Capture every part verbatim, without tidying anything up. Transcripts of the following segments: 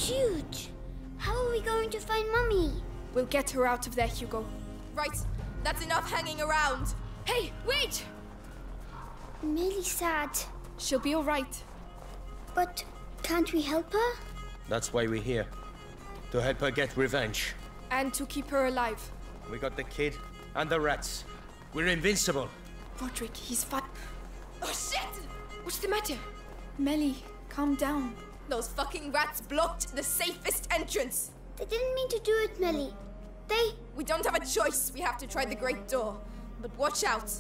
huge. How are we going to find Mummy? We'll get her out of there, Hugo. Right, that's enough hanging around. Hey, wait! I'm really sad. She'll be all right. But can't we help her? That's why we're here. To help her get revenge. And to keep her alive. We got the kid and the rats. We're invincible. Roderick, he's fine. Oh shit! What's the matter? Melly, calm down. Those fucking rats blocked the safest entrance. They didn't mean to do it, Melly. They... We don't have a choice. We have to try the great door. But watch out.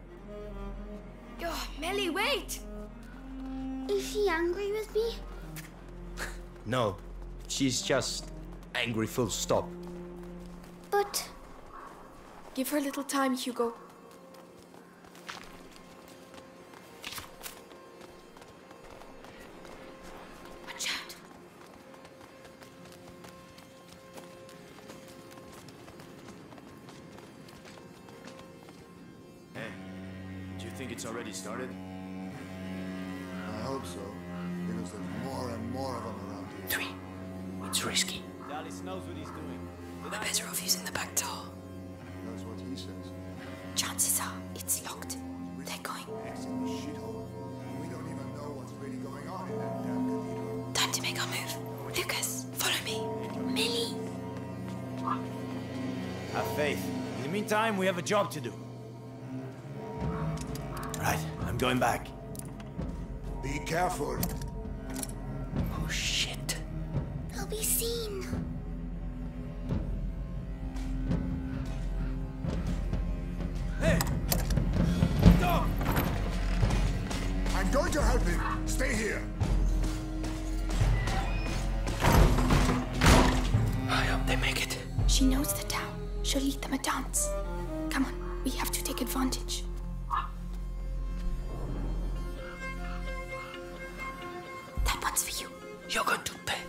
Oh, Melly, wait! Is she angry with me? No, she's just angry full stop. But... Give her a little time, Hugo. Watch out. Hey, do you think it's already started? I hope so, because there's more and more of them around here. Three. It's risky. Dallas knows what he's doing. We're better off using the back door. That's what he says. Chances are it's locked. They're going. It's in the shithole. We don't even know what's really going on in that damn cathedral. Time to make our move. Lucas, follow me. Millie. Have faith. In the meantime, we have a job to do. Right, I'm going back. Be careful. Oh shit. They'll be seen. Hey! Stop! I'm going to help him. Stay here. I hope they make it. She knows the town. She'll lead them a dance. Come on, we have to take advantage. That one's for you. You're going to pay.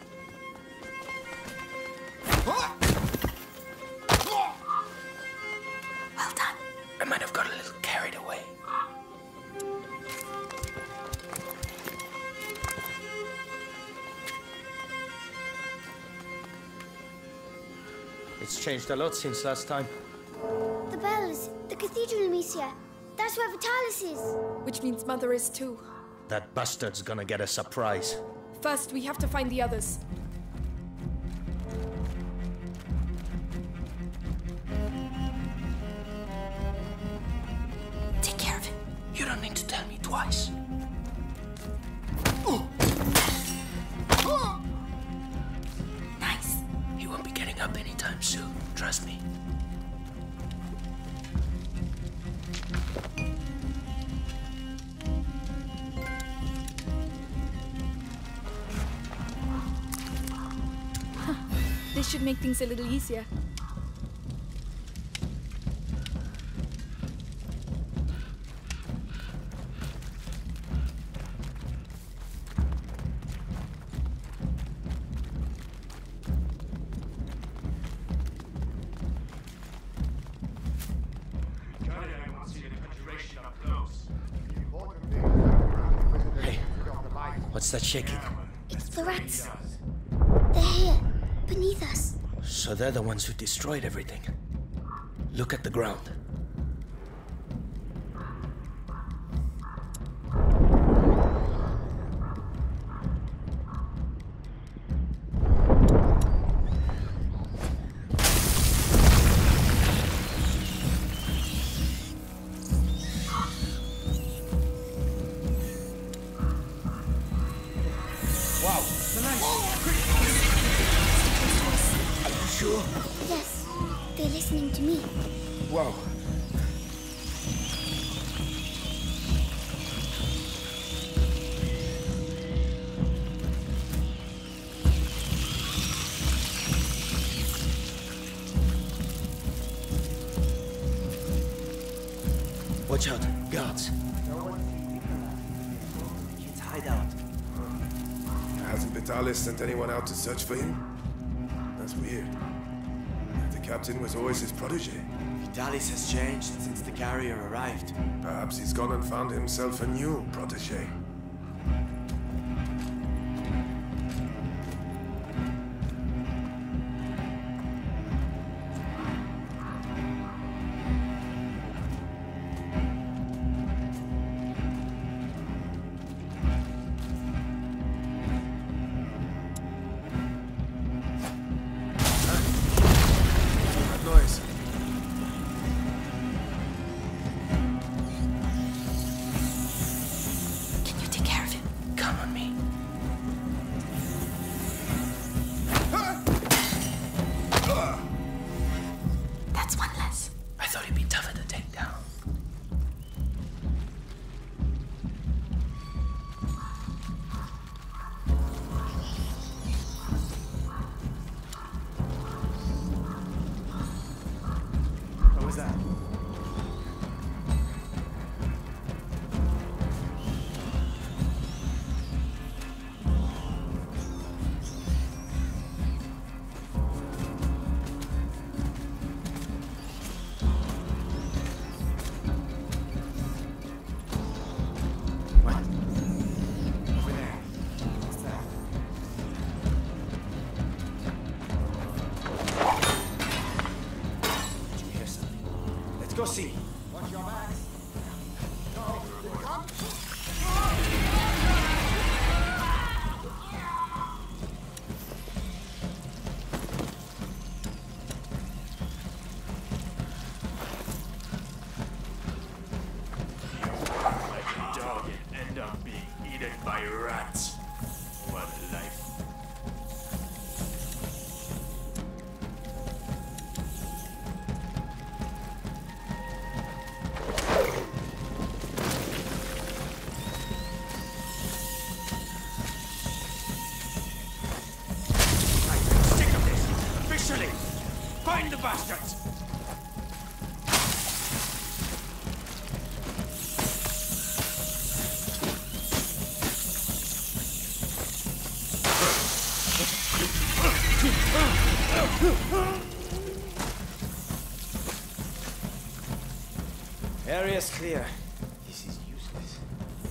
Well done. I might have got a little carried away. It's changed a lot since last time. The bells, the cathedral, Amicia. That's where Vitalis is. Which means Mother is too. That bastard's gonna get a surprise. First, we have to find the others. Take care of him. You don't need to tell me twice. Nice. He won't be getting up anytime soon. Trust me. This should make things a little easier. Hey, what's that shaking? It's the rats. They're here, beneath us. So they're the ones who destroyed everything. Look at the ground. Wow, it's a nice... Sure? Yes, they're listening to me. Whoa. Watch out, guards. Kids hide out. Hasn't Vitalis sent anyone out to search for him? That's weird. The captain was always his protege. Vitalis has changed since the carrier arrived. Perhaps he's gone and found himself a new protege. see. Watch your back. Go. Come. Like a dog and end up being eaten by rats. What a life. Sick of this! Officially! Find the bastards! Area's clear. This is useless.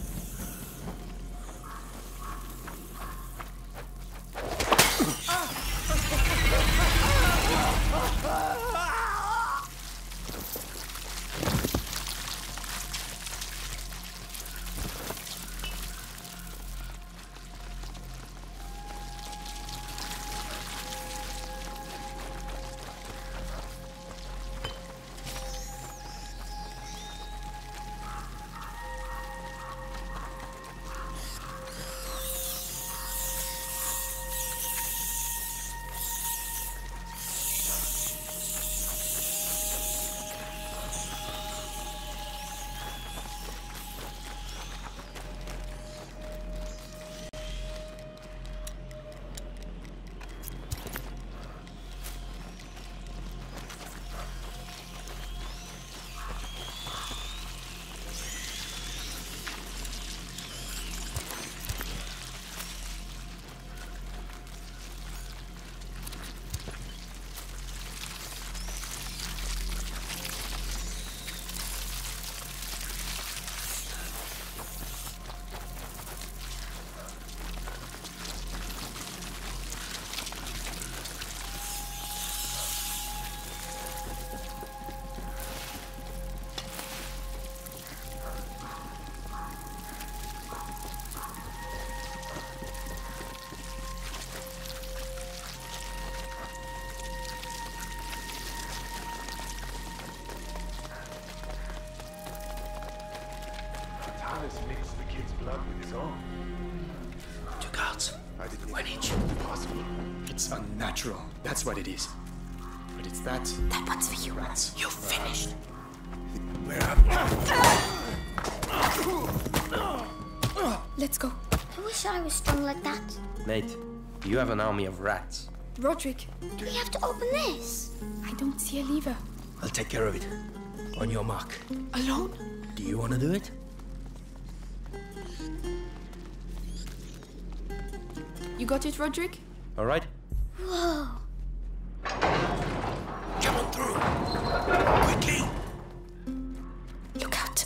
Vitalis mixed the kid's blood with his own. Two guards. I didn't One each. Possible. It's unnatural. That's what it is. But it's that. That one's for you. Rats. You're finished. Where am Let's go. I wish I was strong like that. Mate, you have an army of rats. Roderick, Do we have to open this? I don't see a lever. I'll take care of it. On your mark. Alone? Do you want to do it? You got it, Roderick? All right. Whoa. Come on through. Quickly. Look out.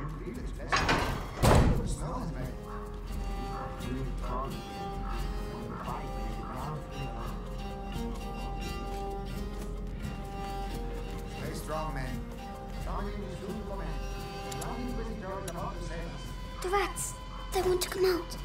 Stay strong, men. The rats. They want to come out.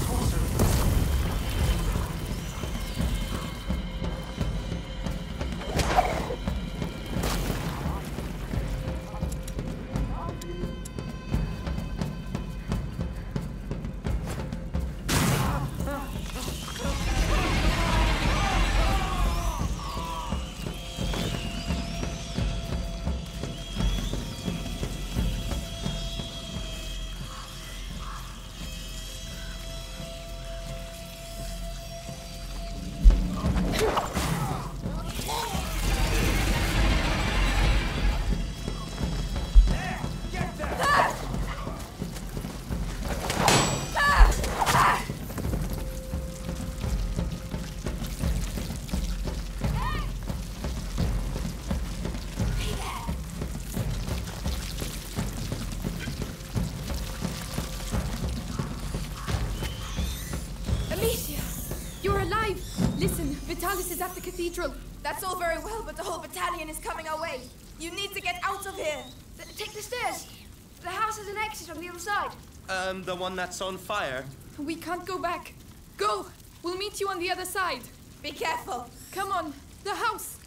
Listen, Vitalis is at the cathedral. That's all very well, but the whole battalion is coming our way. You need to get out of here. Th- take the stairs. The house has an exit on the other side. Um, the one that's on fire? We can't go back. Go! We'll meet you on the other side. Be careful. Come on, the house!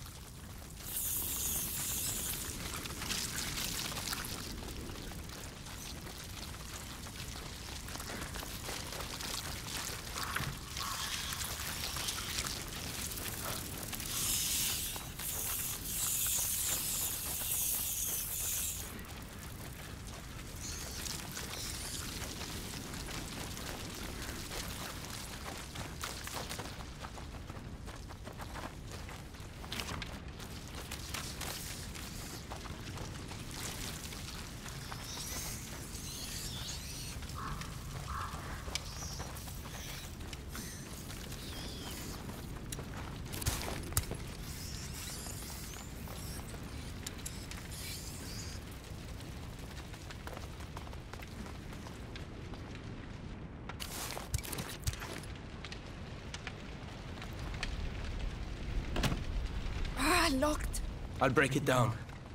Locked. I'll break it down.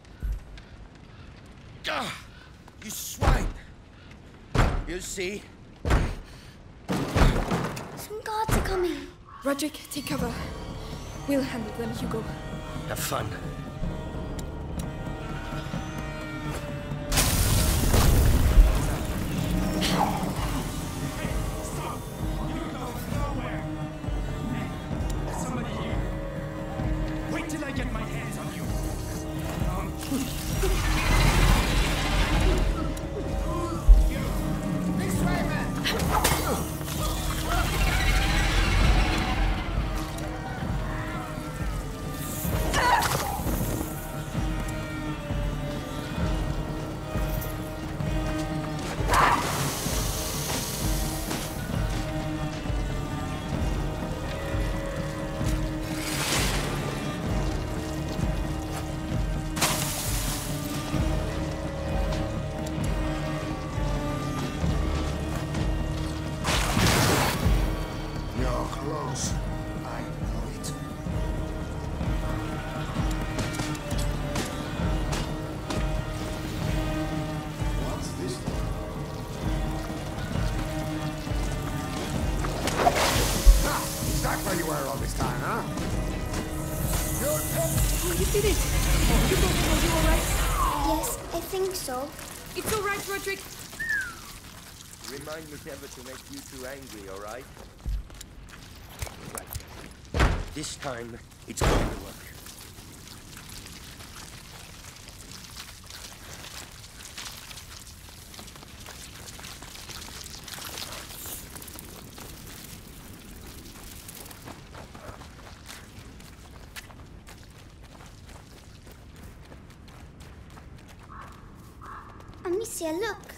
Ah, you swine! You'll see. Some guards are coming. Roderick, take cover. We'll handle them, Hugo. Have fun. So? It's all right, Roderick. Remind me never to make you too angry, all right? Right. This time, it's going to work. Amicia, look.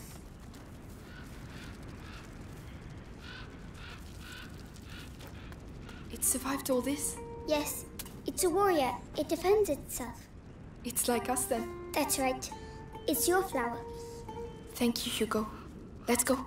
It survived all this? Yes. It's a warrior. It defends itself. It's like us then. That's right. It's your flower. Thank you, Hugo. Let's go.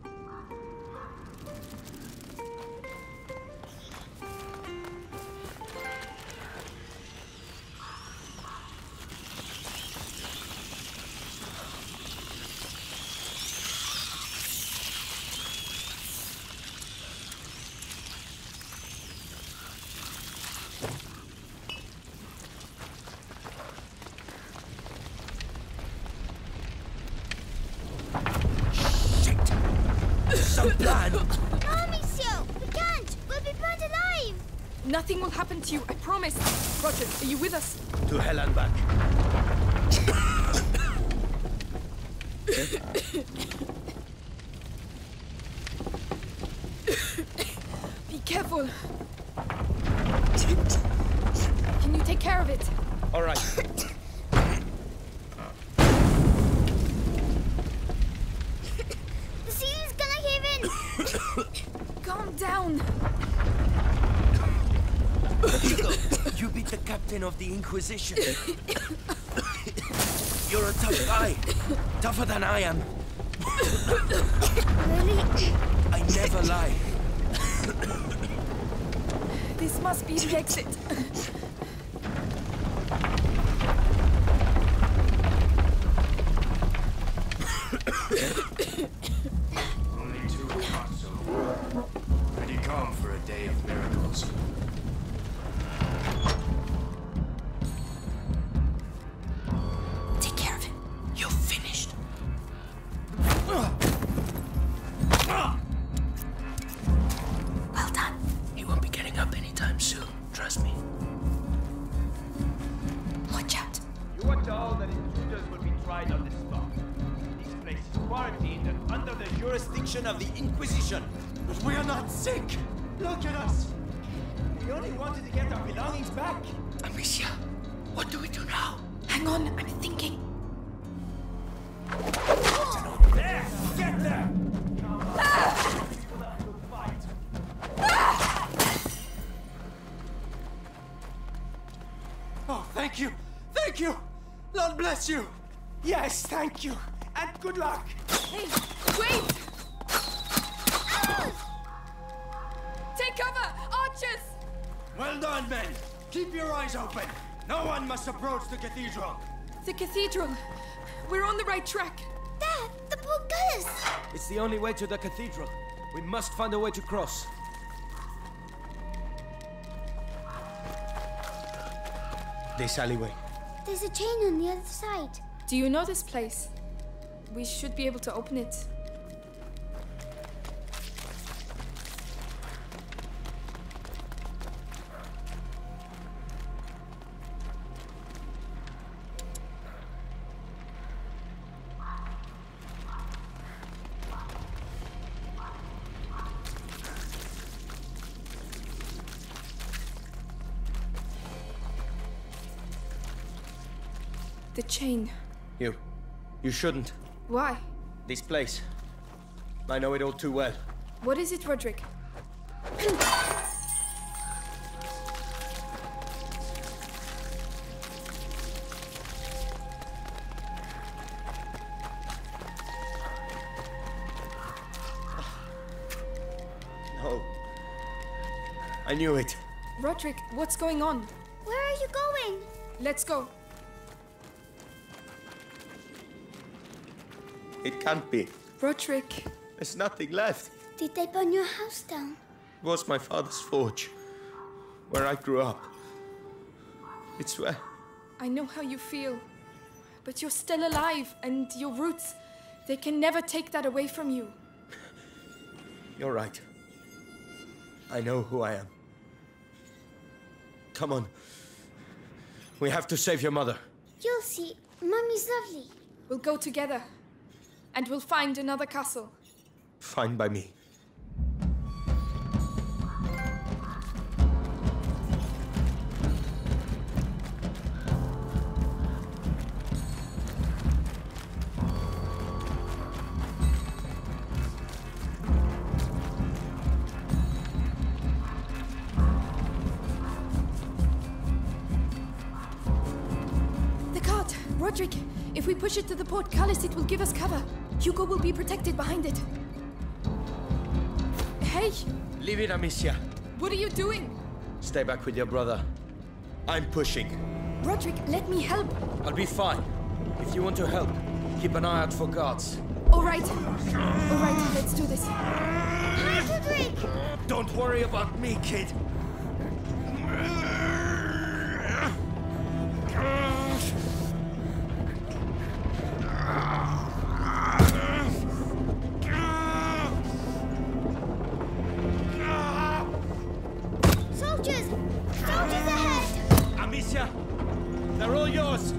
Some plan! No, Amicia! We can't! We'll be burned alive! Nothing will happen to you, I promise. Roger, are you with us? To hell and back. Be careful. Can you take care of it? All right. The ceiling's gonna cave in! Calm down. Hugo, you beat the captain of the Inquisition. You're a tough guy. Tougher than I am. Really? I never lie. This must be the exit. notified of the spot. This place is quarantined and under the jurisdiction of the Inquisition. But we are not sick! Look at us! We only wanted to get our belongings back. Amicia, what do we do now? Hang on, I'm thinking. There! Get there! Oh, thank you! Thank you! Lord bless you! Yes, thank you! And good luck! Hey, wait! Take cover! Archers! Well done, men! Keep your eyes open! No one must approach the cathedral! The cathedral! We're on the right track! There! The portcullis! It's the only way to the cathedral. We must find a way to cross. This alleyway. There's a chain on the other side. Do you know this place? We should be able to open it. The chain. You. You shouldn't. Why? This place. I know it all too well. What is it, Roderick? No. I knew it. Roderick, what's going on? Where are you going? Let's go. It can't be. Roderick. There's nothing left. Did they burn your house down? It was my father's forge, where I grew up. It's where... I know how you feel. But you're still alive, and your roots, they can never take that away from you. You're right. I know who I am. Come on. We have to save your mother. You'll see. Mummy's lovely. We'll go together. And we'll find another castle. Fine by me. The cart! Roderick! If we push it to the portcullis, it will give us cover. Hugo will be protected behind it. Hey! Leave it, Amicia. What are you doing? Stay back with your brother. I'm pushing. Roderick, let me help. I'll be fine. If you want to help, keep an eye out for guards. All right. All right, let's do this. Hi, Roderick! Don't worry about me, kid. Soldiers! Soldiers ahead! Amicia, they're all yours.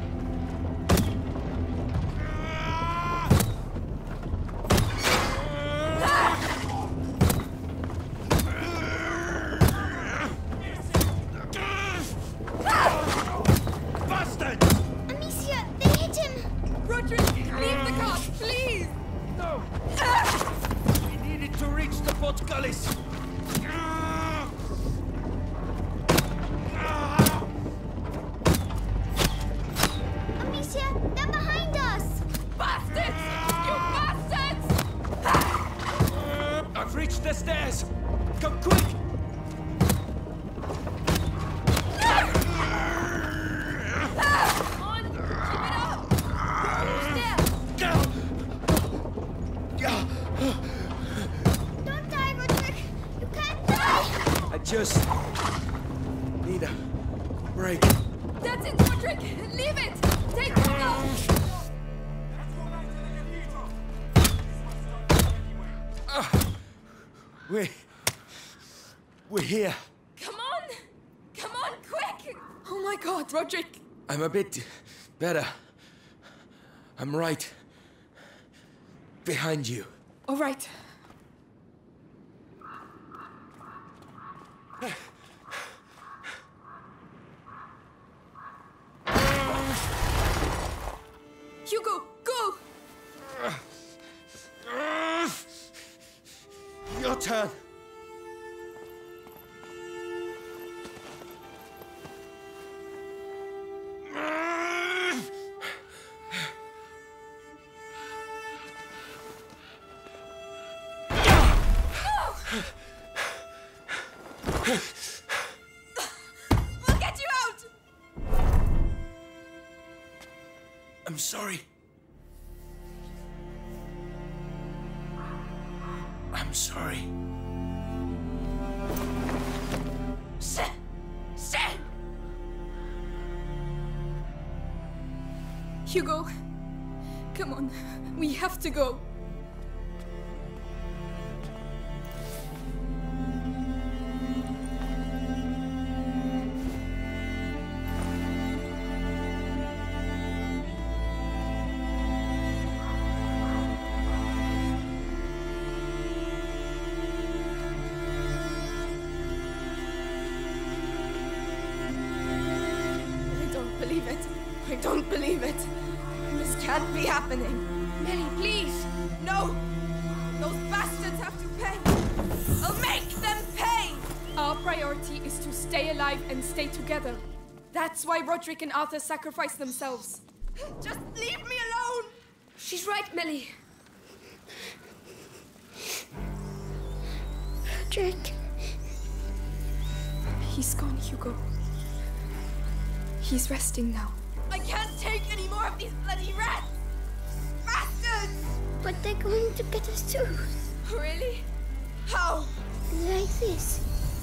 Just need a break. That's it, Roderick! Leave it! Take cover! Uh, we... We're here. Come on! Come on, quick! Oh my god, Roderick! I'm a bit better. I'm right behind you. All right. Hugo, go! Your turn. We'll get you out! I'm sorry. I'm sorry. Shit! Shit! Hugo, come on. We have to go. I don't believe it. This can't be happening. Melly, please! No! Those bastards have to pay! I'll make them pay! Our priority is to stay alive and stay together. That's why Roderick and Arthur sacrificed themselves. Just leave me alone! She's right, Melly. Roderick. He's gone, Hugo. He's resting now. I can't take any more of these bloody rats! Bastards! But they're going to get us too. Really? How? Like this.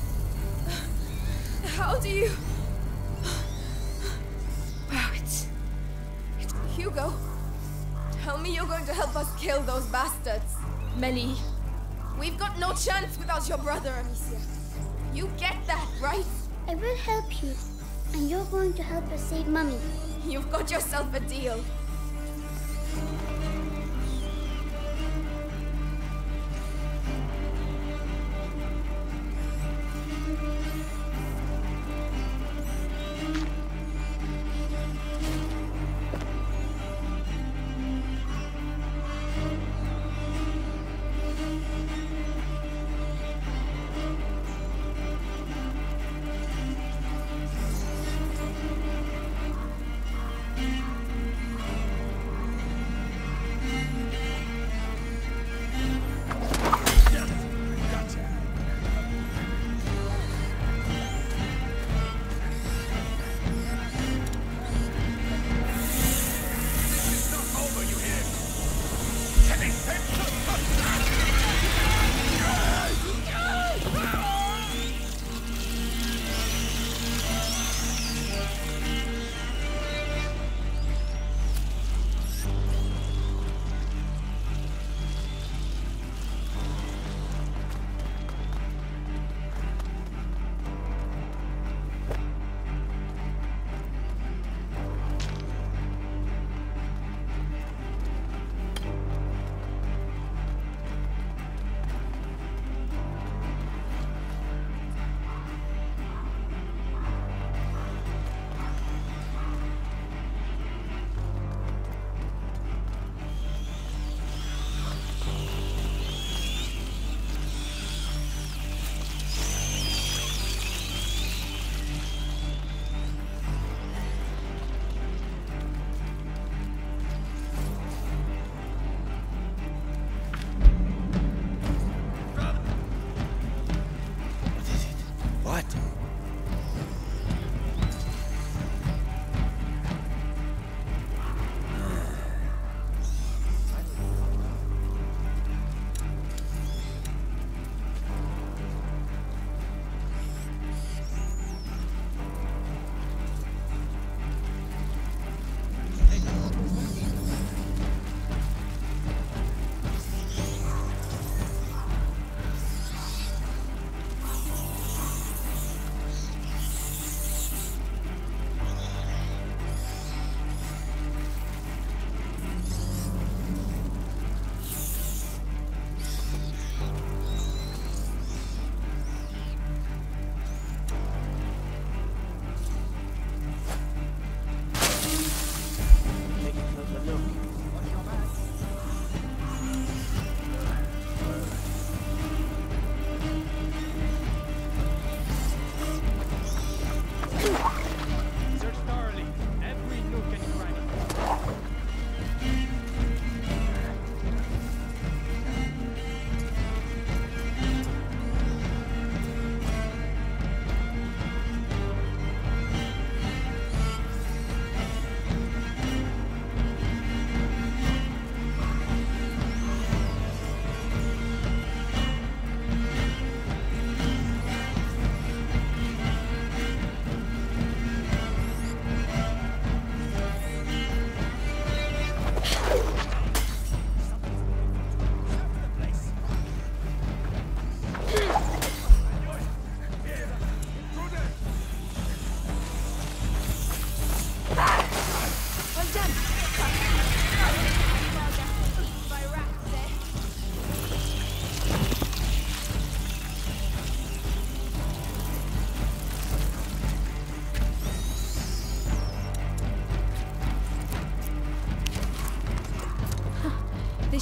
How do you... Wow, it's... it's... Hugo, tell me you're going to help us kill those bastards. Melly. We've got no chance without your brother, Amicia. You get that, right? I will help you. And you're going to help us save Mummy. You've got yourself a deal.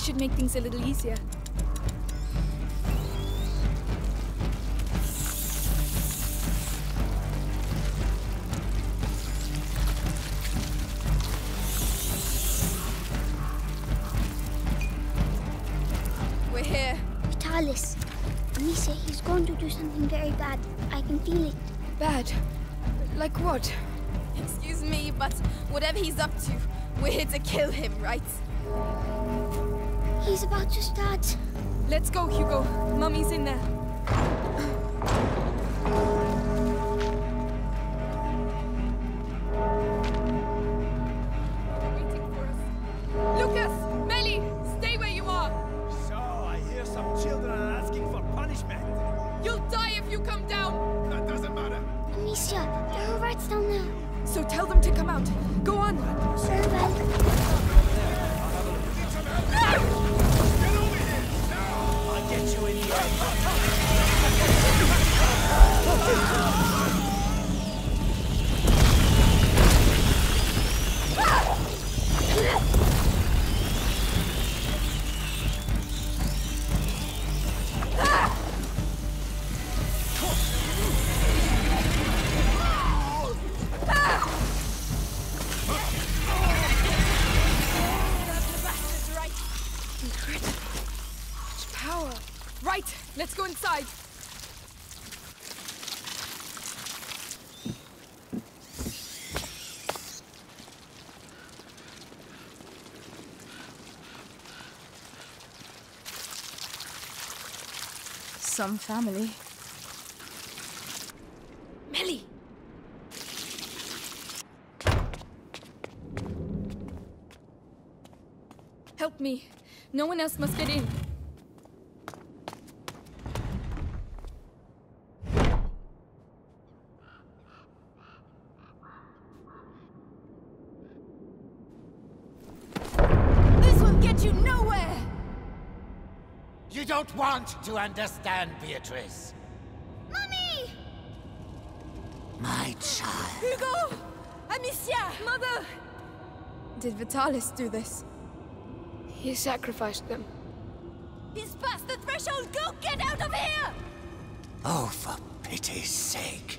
This should make things a little easier. We're here. Vitalis. Amicia, he's going to do something very bad. I can feel it. Bad? Like what? Excuse me, but whatever he's up to, we're here to kill him, right? He's about to start. Let's go, Hugo. Mummy's in there. Waiting for us. Lucas! Melly! Stay where you are! So, I hear some children are asking for punishment. You'll die if you come down! That doesn't matter. Amicia, there are rats down there. So tell them to come out. Go on! Very well. I'll get you in here. Right, let's go inside. Some family. Melly! Help me. No one else must get in. You nowhere! You don't want to understand, Beatrice. Mummy! My child. Hugo! Amicia! Mother! Did Vitalis do this? He sacrificed them. He's past the threshold! Go get out of here! Oh, for pity's sake.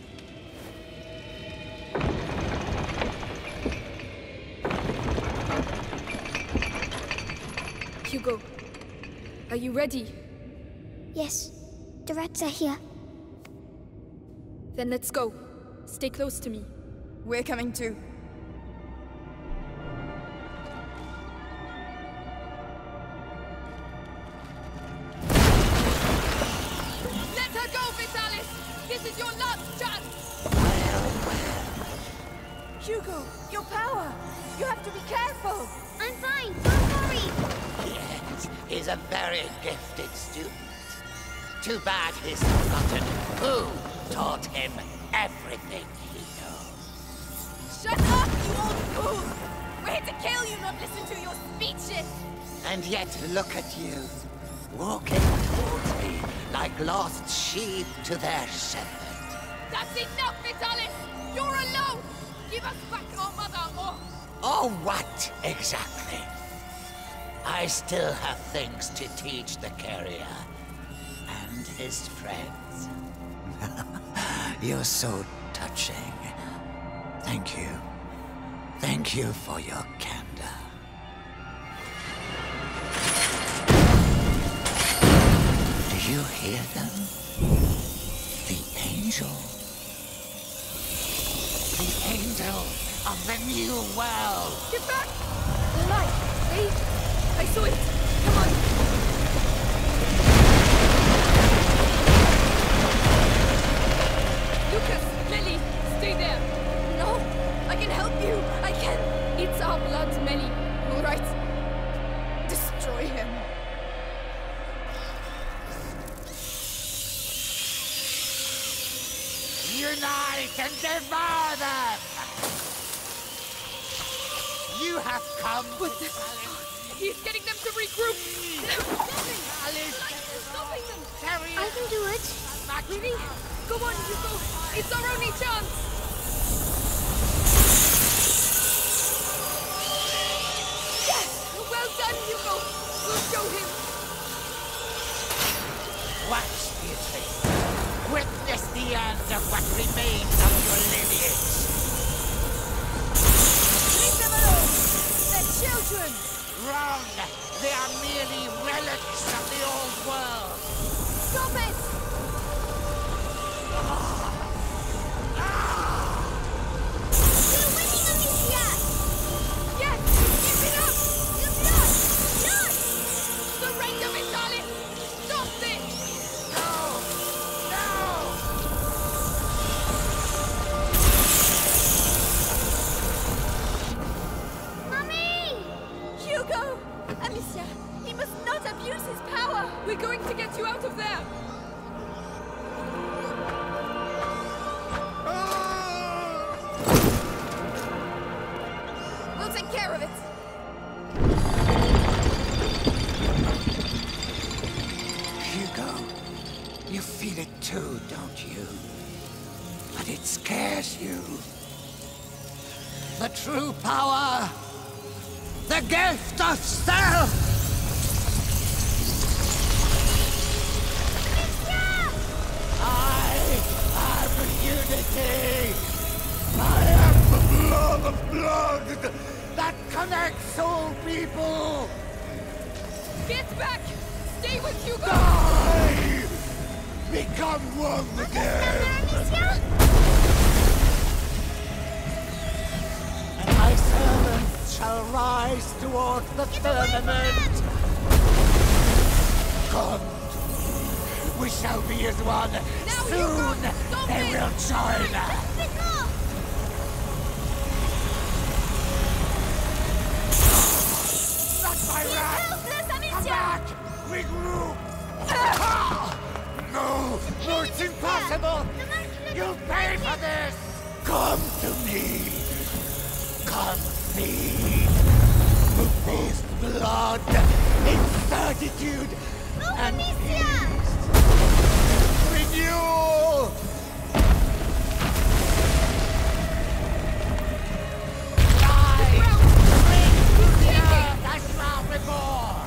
Hugo, are you ready? Yes, the rats are here. Then let's go. Stay close to me. We're coming too. Let her go, Vitalis! This is your last chance! Hugo, your power! You have to be careful! I'm fine, don't worry! Yes, he's a very gifted student. Too bad he's forgotten who taught him everything he knows. Shut up, you old fool! We're here to kill you, not listen to your speeches! And yet look at you, walking towards me like lost sheep to their shepherd. That's enough, Vitalis! You're alone! Give us back our mother, or... Oh, what exactly? I still have things to teach the carrier and his friends. You're so touching. Thank you. Thank you for your candor. Do you hear them? The angel. The angel of the new world. Get back! The light! See? I saw it! Come on! Lucas! Melly! Stay there! No! I can help you! I can! It's our blood, Melly. All right. Destroy him. Unite and devour them! You have come What the... He's getting them to regroup! Stopping them! I can do it. Really? Go on, Hugo! It's our only chance! Yes! Well done, Hugo! We'll show him! Watch, Beatrice. Witness the end of what remains of your lineage. Leave them alone! They're children! Wrong! They are merely relics of the old world! Stop it! We're winning, Amicia! Yes! Keep it up! The blood! Blood! Surrender, Vitalis! Stop this! No! No! Mummy! Hugo! Amicia, he must not abuse his power! We're going to get you out of there! We'll take care of it! Hugo, you feel it too, don't you? But it scares you. The true power, the gift of self! I am unity! I am the blood of blood that connects all people! Get back! Stay with Hugo! Die! Become one again! And my servants shall rise towards the firmament! Come! We shall be as one! Now, Soon Hugo, stop they it! will join us! Not my wrath! Come back! Regroup! Ah! No! No, it's impossible! You'll pay for this! Come to me! Come feed! This blood, incertitude, and peace! Renewal! Rise! Bring the earth as you are reborn!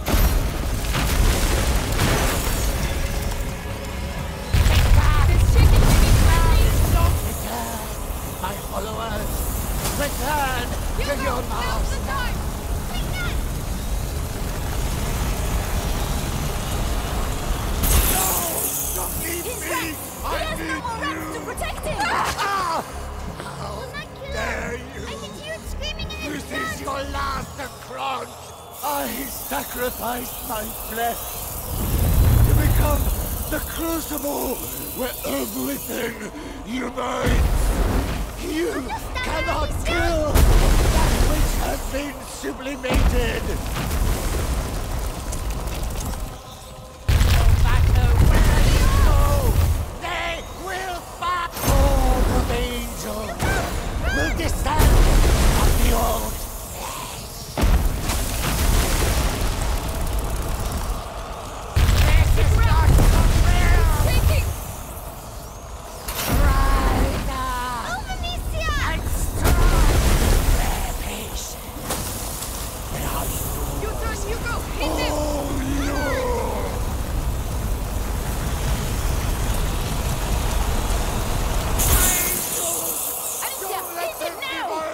My followers, return to your master! No! Don't leave He's me! wrecked! I He has no need more rats you! to protect him! Ah! How dare you! I can hear it screaming in his This is blood! your last affront! I sacrificed my flesh to become the crucible where everything unites! You cannot kill that which has been sublimated! No matter where you go, they will fight! All of angels will descend on the old flesh! This is not the real! Taking! Right now! Oh, Amicia! And strong! Their patience! Where are you? Your turn, Hugo! Hit him! Oh, no! Amicia, hit him now!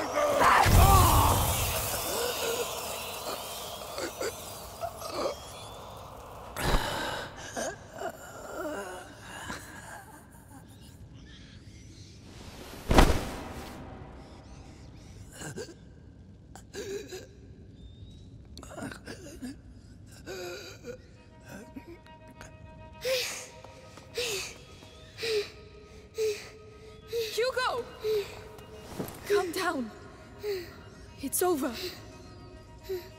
Hugo! Calm down. It's over.